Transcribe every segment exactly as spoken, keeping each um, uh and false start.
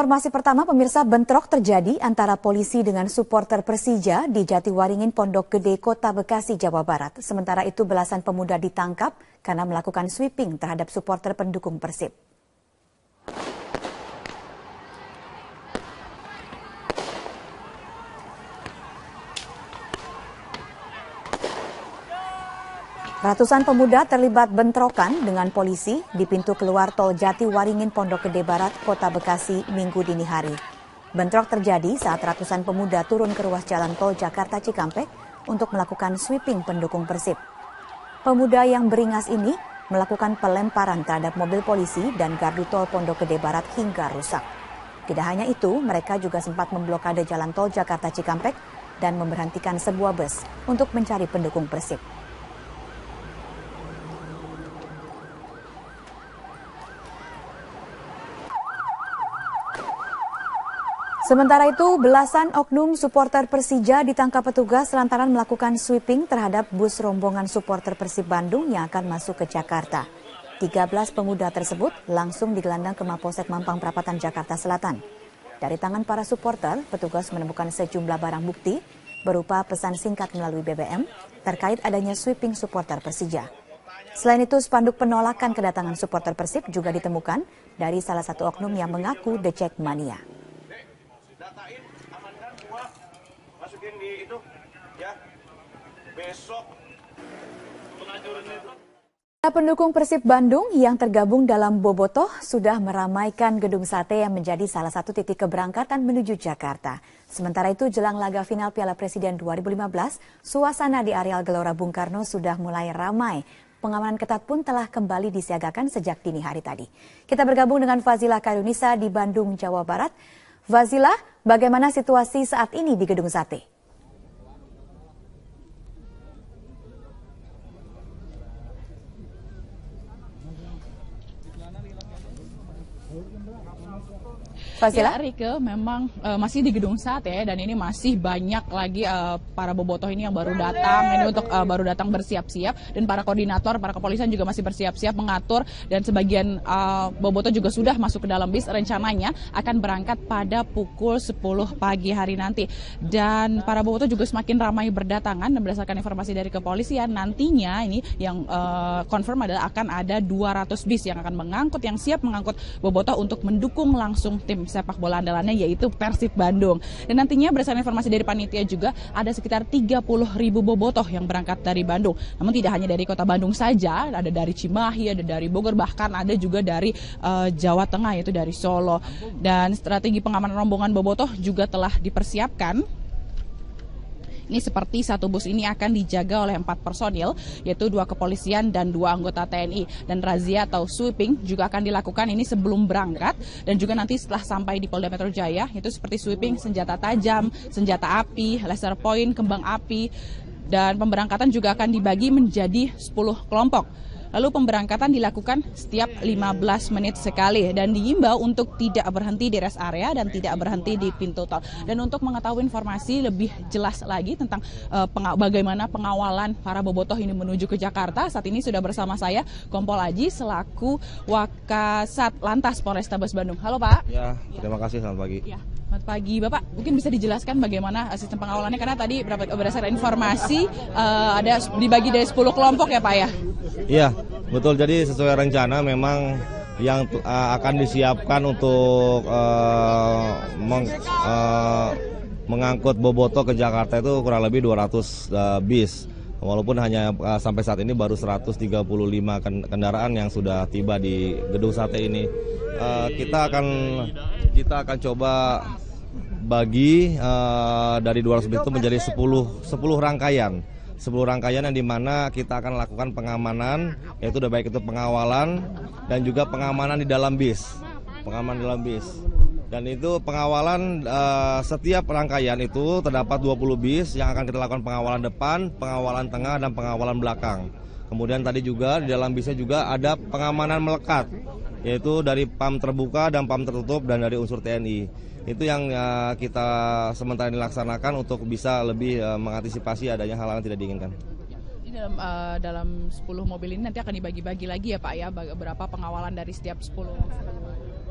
Informasi pertama, pemirsa, bentrok terjadi antara polisi dengan supporter Persija di Jatiwaringin, Pondok Gede, Kota Bekasi, Jawa Barat. Sementara itu belasan pemuda ditangkap karena melakukan sweeping terhadap supporter pendukung Persib. Ratusan pemuda terlibat bentrokan dengan polisi di pintu keluar tol Jatiwaringin, Pondok Gede Barat, Kota Bekasi, Minggu dini hari. Bentrok terjadi saat ratusan pemuda turun ke ruas jalan tol Jakarta Cikampek untuk melakukan sweeping pendukung Persib. Pemuda yang beringas ini melakukan pelemparan terhadap mobil polisi dan gardu tol Pondok Gede Barat hingga rusak. Tidak hanya itu, mereka juga sempat memblokade jalan tol Jakarta Cikampek dan memberhentikan sebuah bus untuk mencari pendukung Persib. Sementara itu, belasan oknum supporter Persija ditangkap petugas lantaran melakukan sweeping terhadap bus rombongan supporter Persib Bandung yang akan masuk ke Jakarta. tiga belas pemuda tersebut langsung digelandang ke Mapolsek Mampang Perapatan, Jakarta Selatan. Dari tangan para supporter, petugas menemukan sejumlah barang bukti berupa pesan singkat melalui B B M terkait adanya sweeping supporter Persija. Selain itu, spanduk penolakan kedatangan supporter Persib juga ditemukan dari salah satu oknum yang mengaku The Jackmania. Datain, amankan buah, masukin di itu, ya, besok. Pendukung Persib Bandung yang tergabung dalam Bobotoh sudah meramaikan gedung sate yang menjadi salah satu titik keberangkatan menuju Jakarta. Sementara itu, jelang laga final Piala Presiden dua ribu lima belas, suasana di areal Gelora Bung Karno sudah mulai ramai. Pengamanan ketat pun telah kembali disiagakan sejak dini hari tadi. Kita bergabung dengan Fazilah Kairunisa di Bandung, Jawa Barat. Fazilah, bagaimana situasi saat ini di gedung sate? Ya, Rike, memang uh, masih di gedung sate dan ini masih banyak lagi uh, para bobotoh ini yang baru datang, ini untuk uh, baru datang bersiap-siap, dan para koordinator, para kepolisian juga masih bersiap-siap mengatur, dan sebagian uh, bobotoh juga sudah masuk ke dalam bis, rencananya akan berangkat pada pukul sepuluh pagi hari nanti. Dan para bobotoh juga semakin ramai berdatangan, dan berdasarkan informasi dari kepolisian, nantinya ini yang uh, confirm adalah akan ada dua ratus bis yang akan mengangkut, yang siap mengangkut bobotoh untuk mendukung langsung tim sepak bola andalannya, yaitu Persib Bandung. Dan nantinya berdasarkan informasi dari panitia juga ada sekitar tiga puluh ribu bobotoh yang berangkat dari Bandung. Namun tidak hanya dari kota Bandung saja, ada dari Cimahi, ada dari Bogor, bahkan ada juga dari uh, Jawa Tengah, yaitu dari Solo. Dan strategi pengamanan rombongan bobotoh juga telah dipersiapkan. Ini seperti satu bus ini akan dijaga oleh empat personil, yaitu dua kepolisian dan dua anggota T N I. Dan razia atau sweeping juga akan dilakukan ini sebelum berangkat, dan juga nanti setelah sampai di Polda Metro Jaya, itu seperti sweeping senjata tajam, senjata api, laser point, kembang api, dan pemberangkatan juga akan dibagi menjadi sepuluh kelompok. Lalu pemberangkatan dilakukan setiap lima belas menit sekali dan diimbau untuk tidak berhenti di rest area dan tidak berhenti di pintu tol. Dan untuk mengetahui informasi lebih jelas lagi tentang uh, peng- bagaimana pengawalan para bobotoh ini menuju ke Jakarta, saat ini sudah bersama saya Kompol Aji selaku Wakasat Lantas Polrestabes Bandung. Halo Pak. Ya, terima kasih, selamat pagi. Ya. Selamat pagi Bapak, mungkin bisa dijelaskan bagaimana sistem pengawalannya, karena tadi berdasarkan informasi uh, ada dibagi dari sepuluh kelompok ya Pak ya? Iya, betul. Jadi sesuai rencana memang yang uh, akan disiapkan untuk uh, meng, uh, mengangkut bobotoh ke Jakarta itu kurang lebih dua ratus uh, bis. Walaupun hanya uh, sampai saat ini baru seratus tiga puluh lima kendaraan yang sudah tiba di gedung sate ini. Uh, kita akan kita akan coba bagi uh, dari dua ratus bis itu menjadi sepuluh rangkaian. sepuluh rangkaian yang dimana kita akan lakukan pengamanan, yaitu udah baik itu pengawalan dan juga pengamanan di dalam bis. Pengamanan di dalam bis. Dan itu pengawalan uh, setiap rangkaian itu terdapat dua puluh bis yang akan kita lakukan pengawalan depan, pengawalan tengah, dan pengawalan belakang. Kemudian tadi juga di dalam bisnya juga ada pengamanan melekat, yaitu dari pam terbuka dan pam tertutup dan dari unsur T N I. Itu yang uh, kita sementara dilaksanakan untuk bisa lebih uh, mengantisipasi adanya hal-hal yang tidak diinginkan. Ini dalam, uh, dalam sepuluh mobil ini nanti akan dibagi-bagi lagi ya Pak ya, berapa pengawalan dari setiap sepuluh?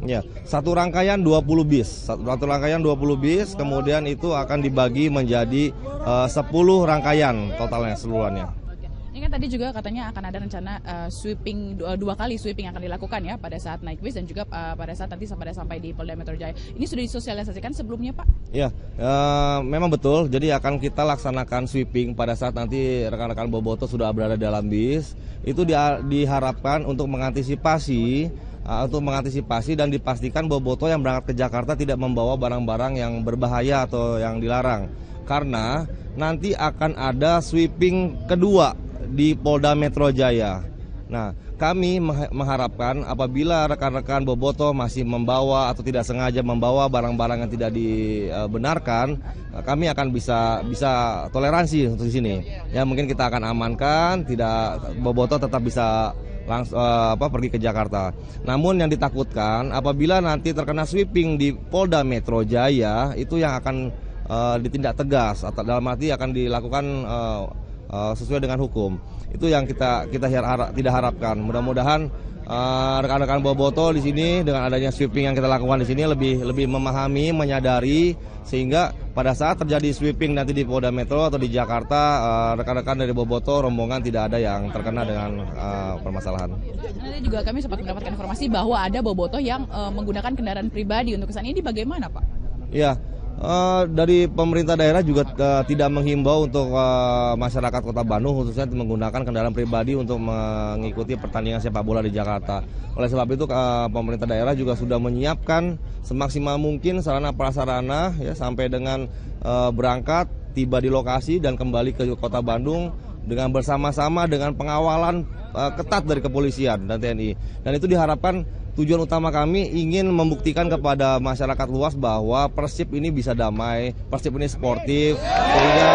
Ya, satu rangkaian dua puluh bis, satu, satu rangkaian dua puluh bis, kemudian itu akan dibagi menjadi uh, sepuluh rangkaian totalnya seluruhannya. Ini kan tadi juga katanya akan ada rencana uh, sweeping dua, dua kali sweeping akan dilakukan ya pada saat naik bis dan juga uh, pada saat nanti pada sampai di Polda Metro Jaya. Ini sudah disosialisasikan sebelumnya, Pak? Ya, uh, memang betul. Jadi akan kita laksanakan sweeping pada saat nanti rekan-rekan bobotoh sudah berada dalam bis. Itu di, diharapkan untuk mengantisipasi uh, untuk mengantisipasi dan dipastikan bobotoh yang berangkat ke Jakarta tidak membawa barang-barang yang berbahaya atau yang dilarang. Karena nanti akan ada sweeping kedua di Polda Metro Jaya. Nah, kami mengharapkan apabila rekan-rekan bobotoh masih membawa atau tidak sengaja membawa barang-barang yang tidak dibenarkan, kami akan bisa bisa toleransi untuk di sini. Ya, mungkin kita akan amankan, tidak bobotoh tetap bisa langsung uh, apa pergi ke Jakarta. Namun yang ditakutkan apabila nanti terkena sweeping di Polda Metro Jaya, itu yang akan uh, ditindak tegas atau dalam arti akan dilakukan uh, Uh, sesuai dengan hukum. Itu yang kita kita harap, tidak harapkan. Mudah-mudahan uh, rekan-rekan bobotoh di sini dengan adanya sweeping yang kita lakukan di sini lebih lebih memahami, menyadari sehingga pada saat terjadi sweeping nanti di Polda Metro atau di Jakarta, uh, rekan-rekan dari bobotoh rombongan tidak ada yang terkena dengan uh, permasalahan. Nanti juga kami sempat mendapatkan informasi bahwa ada bobotoh yang uh, menggunakan kendaraan pribadi untuk kesana. Ini bagaimana, Pak? Iya. Uh, dari pemerintah daerah juga uh, tidak menghimbau untuk uh, masyarakat Kota Bandung khususnya menggunakan kendaraan pribadi untuk mengikuti pertandingan sepak bola di Jakarta. Oleh sebab itu uh, pemerintah daerah juga sudah menyiapkan semaksimal mungkin sarana prasarana ya sampai dengan uh, berangkat, tiba di lokasi dan kembali ke Kota Bandung dengan bersama-sama dengan pengawalan uh, ketat dari kepolisian dan T N I. Dan itu diharapkan tujuan utama kami ingin membuktikan kepada masyarakat luas bahwa Persib ini bisa damai, Persib ini sportif, sehingga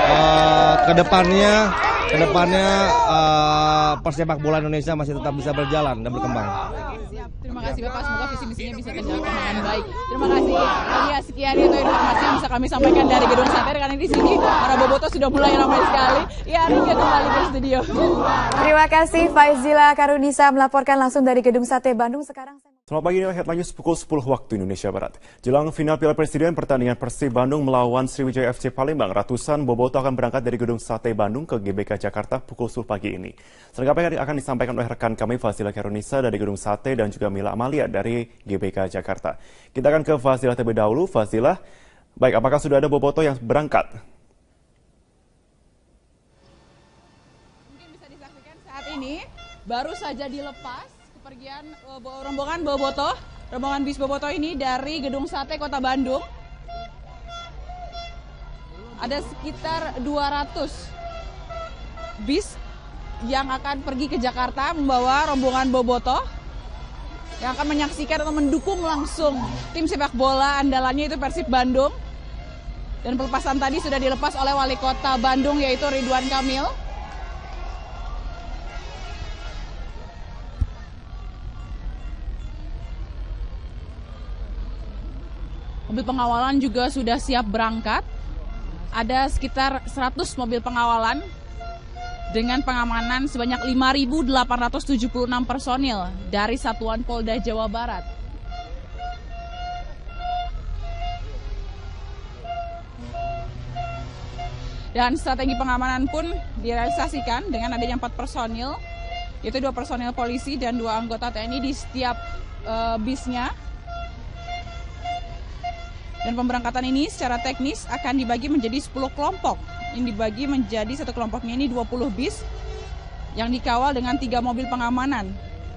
uh, kedepannya, kedepannya uh, persepak bola Indonesia masih tetap bisa berjalan dan berkembang. Terima kasih Bapak, semoga visi misinya bisa terjalankan dengan baik. Terima kasih. Ya, sekian itu informasi yang bisa kami sampaikan dari Gedung Sate. Karena di sini para bobotoh sudah mulai ramai sekali. Ya, Rika kembali ke studio. Terima kasih Faizila Karunisa melaporkan langsung dari Gedung Sate Bandung. Sekarang saya... Selamat pagi, ini headline news pukul sepuluh waktu Indonesia Barat. Jelang final Piala Presiden pertandingan Persib Bandung melawan Sriwijaya F C Palembang, ratusan bobotoh akan berangkat dari Gedung Sate Bandung ke G B K Jakarta pukul sepuluh pagi ini. Selengkapnya akan disampaikan oleh rekan kami Faizila Karunisa dari Gedung Sate dan juga Mila Amalia dari G B K Jakarta. Kita akan ke Faizila terlebih dahulu. Faizila, baik, apakah sudah ada bobotoh yang berangkat? Mungkin bisa disaksikan saat ini baru saja dilepas kepergian rombongan bobotoh, rombongan bis bobotoh ini dari Gedung Sate Kota Bandung. Ada sekitar dua ratus bis yang akan pergi ke Jakarta membawa rombongan bobotoh yang akan menyaksikan atau mendukung langsung tim sepak bola andalannya itu Persib Bandung. Dan pelepasan tadi sudah dilepas oleh Wali Kota Bandung yaitu Ridwan Kamil. Mobil pengawalan juga sudah siap berangkat. Ada sekitar seratus mobil pengawalan dengan pengamanan sebanyak lima ribu delapan ratus tujuh puluh enam personil dari Satuan Polda Jawa Barat. Dan strategi pengamanan pun direalisasikan dengan adanya empat personil, yaitu dua personil polisi dan dua anggota T N I di setiap uh, bisnya. Dan pemberangkatan ini secara teknis akan dibagi menjadi sepuluh kelompok. Yang dibagi menjadi satu kelompoknya ini dua puluh bis yang dikawal dengan tiga mobil pengamanan.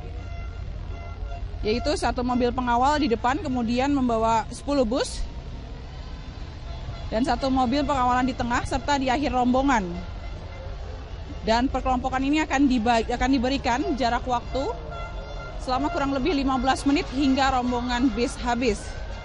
Yaitu satu mobil pengawal di depan kemudian membawa sepuluh bus. Dan satu mobil pengawalan di tengah serta di akhir rombongan. Dan perkelompokan ini akan, dibagi, akan diberikan jarak waktu selama kurang lebih lima belas menit hingga rombongan bis habis.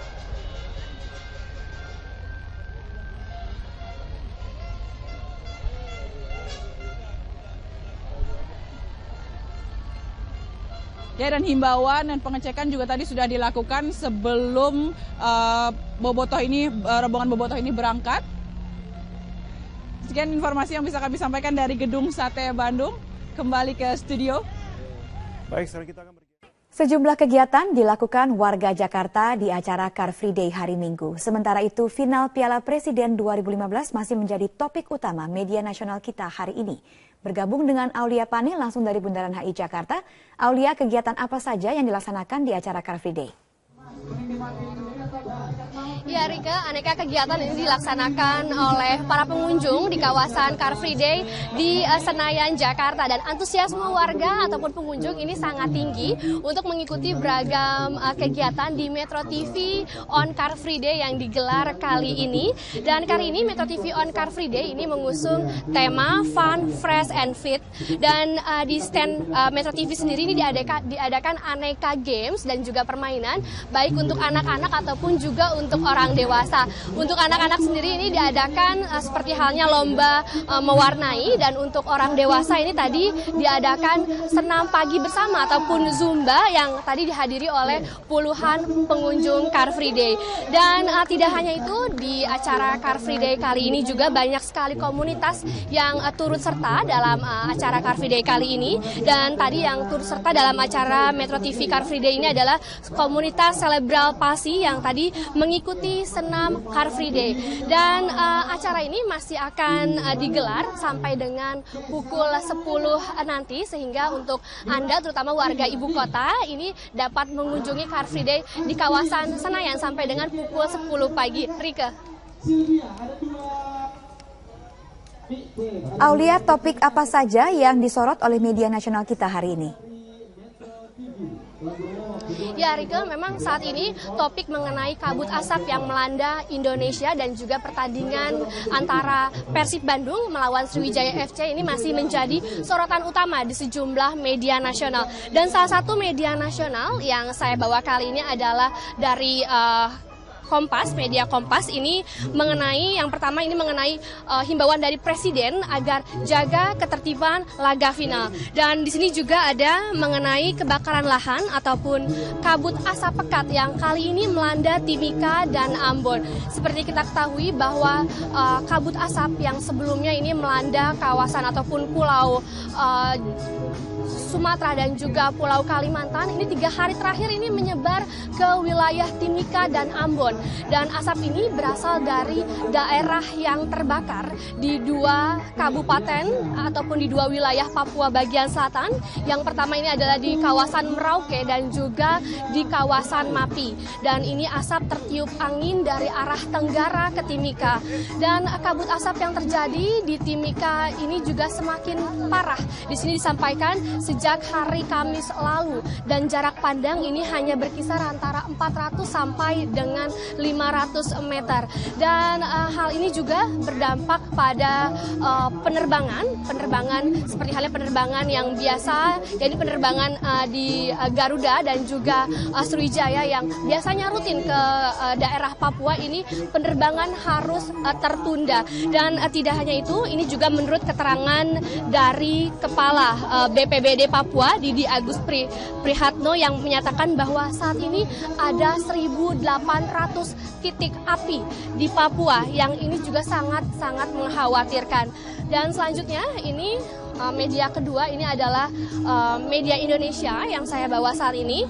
Ya, dan himbauan dan pengecekan juga tadi sudah dilakukan sebelum uh, bobotoh ini, uh, rombongan bobotoh ini berangkat. Sekian informasi yang bisa kami sampaikan dari Gedung Sate Bandung. Kembali ke studio. Baik, sekarang kita akan bergeser. Sejumlah kegiatan dilakukan warga Jakarta di acara Car Free Day hari Minggu. Sementara itu, final Piala Presiden dua ribu lima belas masih menjadi topik utama media nasional kita hari ini. Bergabung dengan Aulia Pane langsung dari Bundaran H I Jakarta. Aulia, kegiatan apa saja yang dilaksanakan di acara Car Free Day? Ya Rika, aneka kegiatan ini dilaksanakan oleh para pengunjung di kawasan Car Free Day di uh, Senayan, Jakarta. Dan antusiasme warga ataupun pengunjung ini sangat tinggi untuk mengikuti beragam uh, kegiatan di Metro T V on Car Free Day yang digelar kali ini. Dan kali ini Metro T V on Car Free Day ini mengusung tema Fun, Fresh, and Fit. Dan uh, di stand uh, Metro T V sendiri ini diadakan, diadakan aneka games dan juga permainan, baik untuk anak-anak ataupun juga untuk orang dewasa. Untuk anak-anak sendiri ini diadakan uh, seperti halnya lomba uh, mewarnai, dan untuk orang dewasa ini tadi diadakan senam pagi bersama ataupun Zumba yang tadi dihadiri oleh puluhan pengunjung Car Free Day. Dan uh, tidak hanya itu, di acara Car Free Day kali ini juga banyak sekali komunitas yang uh, turut serta dalam uh, acara Car Free Day kali ini. Dan tadi yang turut serta dalam acara Metro T V Car Free Day ini adalah komunitas Selebral Pasi yang tadi mengikuti senam Car Free Day. Dan uh, acara ini masih akan uh, digelar sampai dengan pukul sepuluh nanti, sehingga untuk Anda terutama warga ibu kota ini dapat mengunjungi Car Free Day di kawasan Senayan sampai dengan pukul sepuluh pagi. Rika. Aulia, topik apa saja yang disorot oleh media nasional kita hari ini? Ya Rika, memang saat ini topik mengenai kabut asap yang melanda Indonesia dan juga pertandingan antara Persib Bandung melawan Sriwijaya F C ini masih menjadi sorotan utama di sejumlah media nasional. Dan salah satu media nasional yang saya bawa kali ini adalah dari uh, Kompas, media Kompas ini mengenai, yang pertama ini mengenai uh, himbauan dari Presiden agar jaga ketertiban laga final. Dan di sini juga ada mengenai kebakaran lahan ataupun kabut asap pekat yang kali ini melanda Timika dan Ambon. Seperti kita ketahui bahwa uh, kabut asap yang sebelumnya ini melanda kawasan ataupun pulau uh, Sumatera dan juga Pulau Kalimantan, ini tiga hari terakhir ini menyebar ke wilayah Timika dan Ambon. Dan asap ini berasal dari daerah yang terbakar di dua kabupaten ataupun di dua wilayah Papua bagian selatan. Yang pertama ini adalah di kawasan Merauke dan juga di kawasan Mapi. Dan ini asap tertiup angin dari arah tenggara ke Timika. Dan kabut asap yang terjadi di Timika ini juga semakin parah. Di sini disampaikan sejak hari Kamis lalu, dan jarak pandang ini hanya berkisar antara empat ratus sampai dengan lima ratus meter. Dan uh, hal ini juga berdampak pada uh, penerbangan, penerbangan seperti halnya penerbangan yang biasa, yaitu penerbangan uh, di uh, Garuda dan juga uh, Sriwijaya yang biasanya rutin ke uh, daerah Papua, ini penerbangan harus uh, tertunda. Dan uh, tidak hanya itu, ini juga menurut keterangan dari Kepala uh, B P B D Papua, Didi Agus Pri, Prihatno, yang menyatakan bahwa saat ini ada seribu delapan ratus titik api di Papua, yang ini juga sangat-sangat mengkhawatirkan. Dan selanjutnya ini uh, media kedua, ini adalah uh, media Indonesia yang saya bawa saat ini.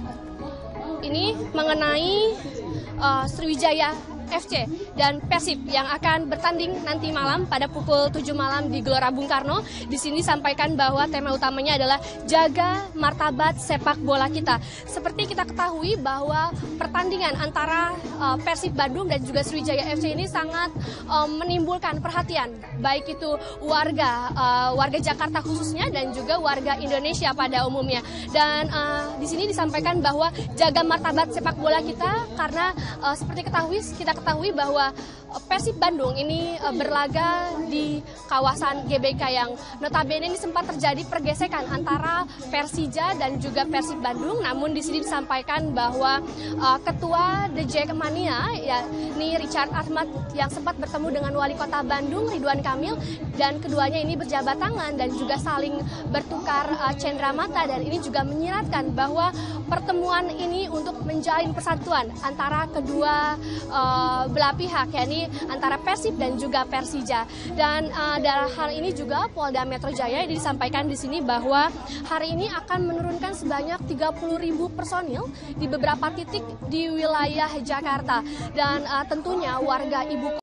Ini mengenai uh, Sriwijaya F C dan Persib yang akan bertanding nanti malam pada pukul tujuh malam di Gelora Bung Karno. Di sini disampaikan bahwa tema utamanya adalah jaga martabat sepak bola kita. Seperti kita ketahui bahwa pertandingan antara uh, Persib Bandung dan juga Sriwijaya F C ini sangat uh, menimbulkan perhatian, baik itu warga uh, warga Jakarta khususnya dan juga warga Indonesia pada umumnya. Dan uh, di sini disampaikan bahwa jaga martabat sepak bola kita karena uh, seperti ketahui kita ketahui bahwa Persib Bandung ini berlaga di kawasan G B K yang notabene ini sempat terjadi pergesekan antara Persija dan juga Persib Bandung. Namun di sini disampaikan bahwa uh, ketua The Jackmania ya ini Richard Ahmad yang sempat bertemu dengan wali kota Bandung Ridwan Kamil, dan keduanya ini berjabat tangan dan juga saling bertukar uh, cendramata, dan ini juga menyiratkan bahwa pertemuan ini untuk menjalin persatuan antara kedua uh, uh, belah pihak, yakni antara Persib dan juga Persija. Dan uh, dalam hal ini juga Polda Metro Jaya ini disampaikan di sini bahwa hari ini akan menurunkan sebanyak tiga puluh ribu personil di beberapa titik di wilayah Jakarta. Dan uh, tentunya warga ibu